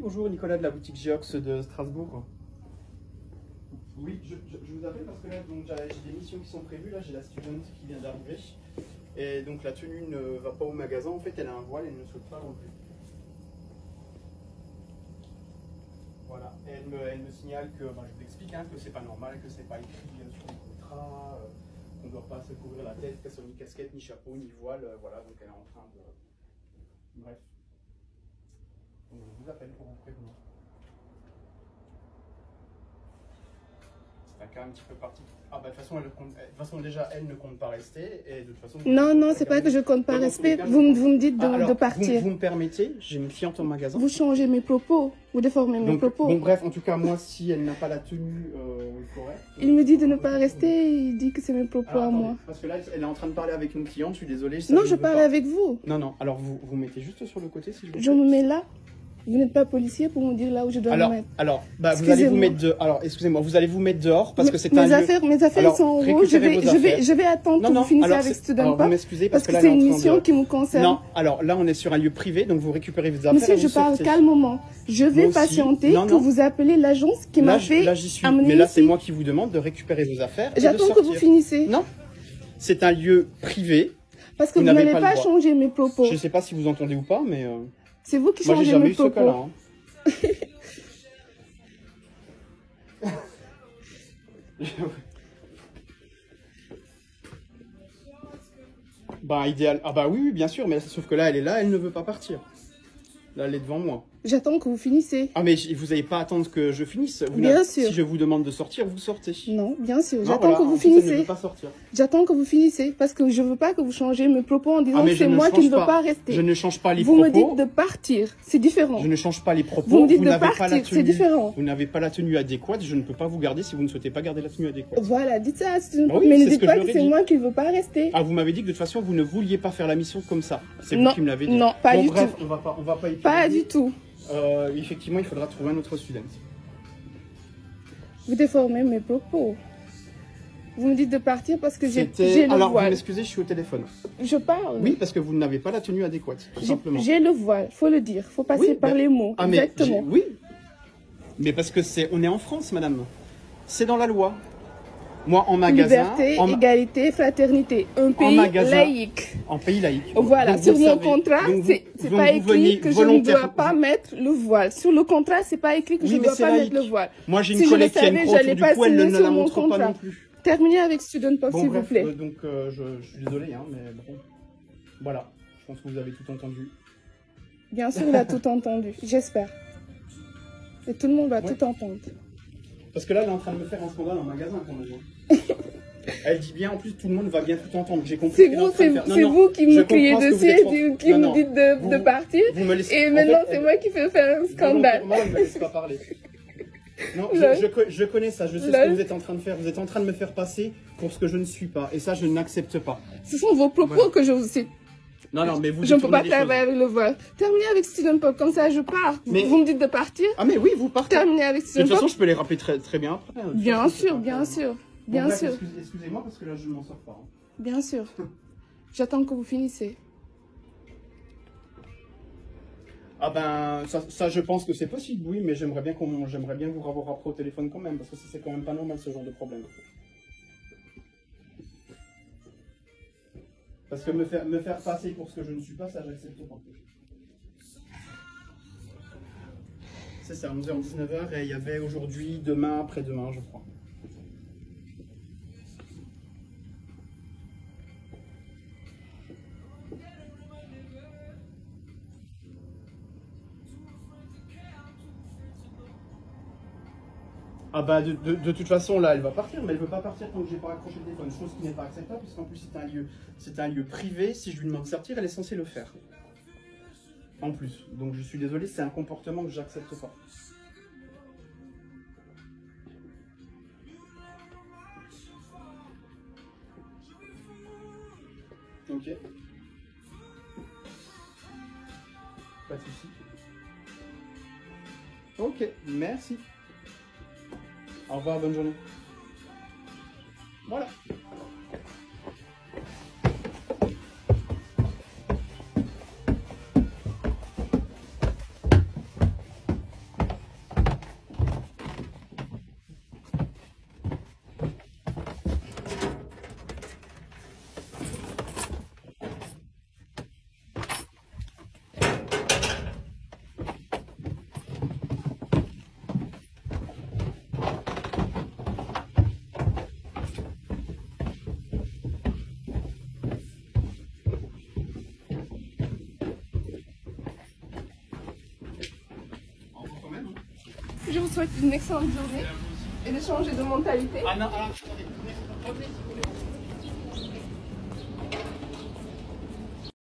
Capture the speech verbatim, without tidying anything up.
bonjour, Nicolas de la boutique Geox de Strasbourg. Oui, je, je, je vous appelle parce que là, j'ai des missions qui sont prévues. Là, j'ai la student qui vient d'arriver. Et donc, la tenue ne va pas au magasin. En fait, elle a un voile et elle ne souhaite pas l'enlever. Voilà. Et elle, me, elle me signale que, ben, je vous explique, hein, que c'est pas normal, que c'est pas écrit sur les contrats, euh, qu'on ne doit pas se couvrir la tête, qu'elle soit ni casquette, ni chapeau, ni voile. Euh, voilà, donc elle est en train de. Bref. Donc, je vous appelle pour vous prévenir. C'est un cas un petit peu particulier. Ah bah de toute façon, elle, de toute façon déjà elle ne compte pas rester et de toute façon. Non non, c'est pas que je compte pas rester. Vous, vous me dites de, ah, alors, de partir. Vous, vous me permettez, j'ai une cliente en magasin. Vous changez mes propos, vous déformez mes Donc, propos. Bon bref, en tout cas moi si elle n'a pas la tenue euh, correcte. Il me dit de ne pas rester, il dit que c'est mes propos alors, à attendez, moi. Parce que là elle est en train de parler avec une cliente, je suis désolé. Non, je parle avec vous. Non non, alors vous vous mettez juste sur le côté si je vous. Je me mets là. Vous n'êtes pas policier pour me dire là où je dois alors, me mettre. Alors, bah, vous allez vous mettre de... Alors, excusez-moi, vous allez vous mettre dehors parce que c'est un affaires, lieu... Mes affaires alors, sont en haut. Je vais, je, vais, je vais attendre non, que non, vous finissiez avec Student Pop. Vous m'excusez parce, parce que, que c'est une mission de... qui me concerne. Non, alors là, on est sur un lieu privé, donc vous récupérez vos affaires. Monsieur, je parle sortez. calmement. Je vais moi patienter non, que non. vous appelez l'agence qui m'a fait Là, j'y suis. amener Mais là, ici. c'est moi qui vous demande de récupérer vos affaires. J'attends que vous finissez. Non, c'est un lieu privé. Parce que vous n'allez pas changer mes propos. Je ne sais pas si vous entendez ou pas, mais... C'est vous qui changez mes propos. Moi, j'ai jamais eu ce cas-là. Bah idéal. Ah bah oui, oui, bien sûr, mais sauf que là elle est là, elle ne veut pas partir. Là elle est devant moi. J'attends que vous finissez. Ah mais vous n'allez pas attendre que je finisse. Vous bien sûr. Si je vous demande de sortir, vous sortez. Non, bien sûr. J'attends voilà, que vous finissez. J'attends que vous finissez parce que je veux pas que vous changez mes propos en disant ah, que c'est moi qui ne veux pas rester. Je ne change pas les vous propos. Vous me dites de partir, c'est différent. Je ne change pas les propos. Vous me dites vous de partir, c'est différent. Vous n'avez pas la tenue adéquate, je ne peux pas vous garder si vous ne souhaitez pas garder la tenue adéquate. Voilà, dites ça. Bah oui, mais ne dites pas que, que c'est moi qui ne veux pas rester. Ah, vous m'avez dit que de toute façon vous ne vouliez pas faire la mission comme ça. C'est vous qui me l'avez dit. Non, pas bon, du bref, tout. On va pas, on va pas y Pas du tout. Euh, effectivement, il faudra trouver un autre student. Vous déformez mes propos. Vous me dites de partir parce que j'ai le voile. Alors, vous m'excusez, je suis au téléphone. Je parle. Oui, parce que vous n'avez pas la tenue adéquate, tout simplement. J'ai le voile, faut le dire. Faut passer oui, par ben... les mots. Ah, exactement. Mais oui, mais parce que c'est, on est en France, madame. C'est dans la loi. Moi, en magasin... Liberté, en... égalité, fraternité. Un pays magasin, laïque. En pays laïque. Voilà, donc sur mon savez, contrat, c'est pas écrit que je ne dois pas mettre le voile. Sur le contrat, c'est pas écrit que oui, je ne dois pas laïque. mettre le voile. Moi, j'ai une si collègue qui a une croix autour du cou, elle ne la montre pas non plus. Terminez avec Student Pop, bon, s'il vous plaît. Euh, donc, euh, je, je suis désolé, hein, mais bon. Voilà, je pense que vous avez tout entendu. Bien sûr, il a tout entendu, j'espère. Et tout le monde va ouais. tout entendre. Parce que là, elle est en train de me faire un scandale en magasin, quand même. Elle dit bien, en plus, tout le monde va bien tout entendre. J'ai compris. C'est vous, c'est vous qui me criez dessus et qui me dites de, vous, de partir. Vous me laissez... Et maintenant, en fait, c'est moi qui fais faire un scandale. Moi, elle ne me laisse pas parler. Non, je, je, je connais ça, je sais Lol. ce que vous êtes en train de faire. Vous êtes en train de me faire passer pour ce que je ne suis pas. Et ça, je n'accepte pas. Ce sont vos propos voilà. que je vous cite. Non, non, mais vous je ne peux pas travailler avec le voile. Terminez avec Student Pop, comme ça je pars. Mais... Vous me dites de partir. Ah, mais oui, vous partez. Terminez avec Student Pop. De toute façon, je peux les rappeler très, très bien après. Bien sûr, bien sûr. Bien bon, bref, sûr. Excusez, excusez-moi parce que là, je ne m'en sors pas. Hein. Bien sûr. J'attends que vous finissez. Ah ben, ça, ça je pense que c'est possible, oui, mais j'aimerais bien, qu'on, j'aimerais bien vous revoir après au téléphone quand même, parce que c'est quand même pas normal ce genre de problème. Parce que me faire, me faire passer pour ce que je ne suis pas, ça j'accepte pas. C'est ça, onze heures dix-neuf heures, et il y avait aujourd'hui, demain, après-demain, je crois. Ah bah de, de, de toute façon là elle va partir, mais elle veut pas partir tant que j'ai pas accroché le téléphone, chose qui n'est pas acceptable puisqu'en plus c'est un lieu c'est un lieu privé, si je lui demande de sortir elle est censée le faire. En plus, donc je suis désolé, c'est un comportement que j'accepte pas. Ok. Pas de soucis. Ok, merci. Au revoir, bonne journée. Voilà. Je vous souhaite une excellente journée et de changer de mentalité. Ah non, alors, attendez, revenez, revenez.